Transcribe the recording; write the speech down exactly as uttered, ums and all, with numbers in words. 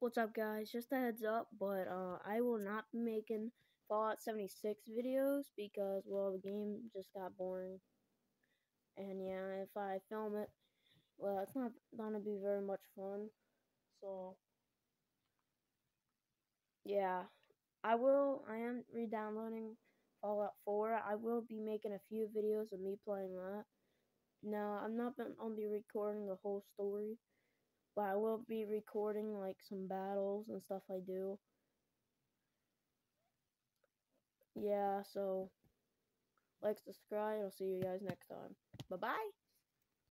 What's up, guys? Just a heads up, but uh, I will not be making Fallout seventy-six videos because, well, the game just got boring. And yeah, if I film it, well, it's not gonna be very much fun. So, yeah, I will. I am re-downloading Fallout four. I will be making a few videos of me playing that. No, I'm not gonna be recording the whole story, but I will be recording like some battles and stuff I do. Yeah, so like, subscribe. I'll see you guys next time. Bye bye.